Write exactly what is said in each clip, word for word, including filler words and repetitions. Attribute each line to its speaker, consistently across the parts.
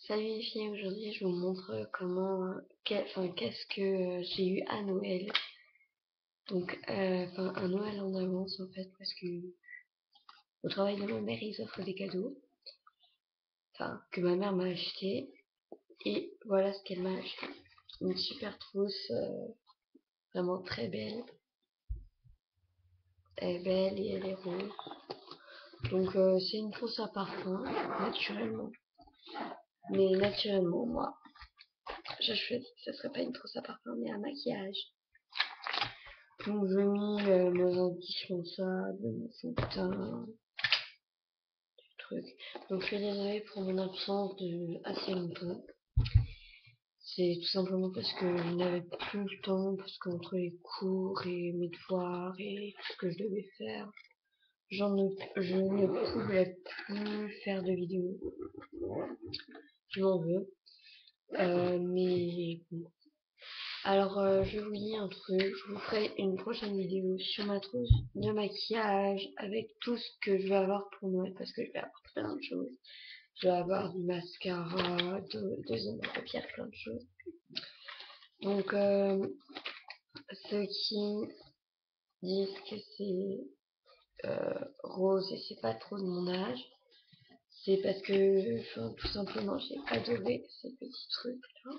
Speaker 1: Salut les filles, aujourd'hui je vous montre euh, comment, euh, quel- enfin qu'est-ce que euh, j'ai eu à Noël. Donc, euh, enfin un Noël en avance en fait, parce que au travail de ma mère ils offrent des cadeaux, enfin que ma mère m'a acheté, et voilà ce qu'elle m'a acheté. Une super trousse, euh, vraiment très belle. Elle est belle et elle est rose. Donc euh, c'est une trousse à parfum, naturellement. Mais naturellement, moi, j'ai choisi que ce serait pas une trousse à parfum, mais un maquillage. Donc je mis euh, mes anti-responsables, mon fond de teint, truc. Donc je suis désolée pour mon absence de assez longtemps. C'est tout simplement parce que je n'avais plus le temps, parce qu'entre les cours et mes devoirs et tout ce que je devais faire, j'en ne, je ne pouvais plus faire de vidéos. Je m'en veux. Euh, mais bon. Alors, euh, je vous dis un truc, je vous ferai une prochaine vidéo sur ma trousse de maquillage avec tout ce que je vais avoir pour Noël, parce que je vais avoir plein de choses. Je vais avoir du mascara, de, des ombres de paupières, plein de choses. Donc, euh, ceux qui disent que c'est euh, rose et c'est pas trop de mon âge, c'est parce que, enfin, tout simplement, j'ai adoré ces petits trucs là.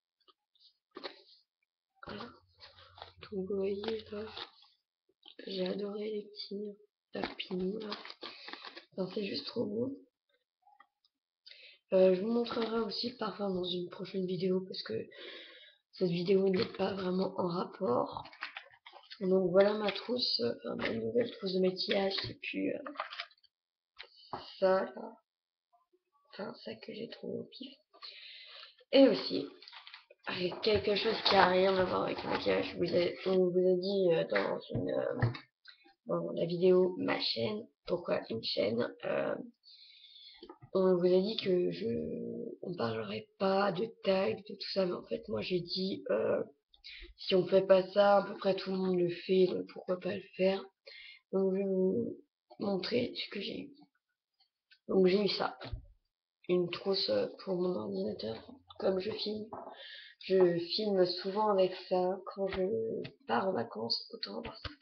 Speaker 1: Voilà. Donc, vous voyez là, j'ai adoré les petits tapis là. Enfin, c'est juste trop beau. Euh, je vous montrerai aussi le parfum dans une prochaine vidéo parce que cette vidéo n'est pas vraiment en rapport. Donc voilà ma trousse, enfin ma nouvelle trousse de maquillage, c'est plus euh, ça là, enfin ça que j'ai trouvé au pif. Et aussi, avec quelque chose qui a rien à voir avec le maquillage, vous avez, on vous a dit euh, dans une euh, dans la vidéo ma chaîne, pourquoi une chaîne, euh, on vous a dit que je on parlerait pas de tag, de tout ça, mais en fait moi j'ai dit euh, si on fait pas ça, à peu près tout le monde le fait, donc pourquoi pas le faire. Donc je vais vous montrer ce que j'ai eu. Donc j'ai eu ça, une trousse pour mon ordinateur, comme je filme. Je filme souvent avec ça quand je pars en vacances, autant avoir ça.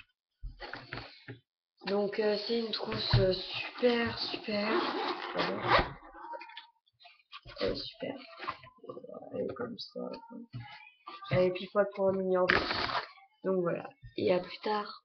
Speaker 1: Donc euh, c'est une trousse super super. Voilà. Elle est super. Elle est comme ça. Elle est pile poil pour un milliard. Donc voilà. Et à plus tard.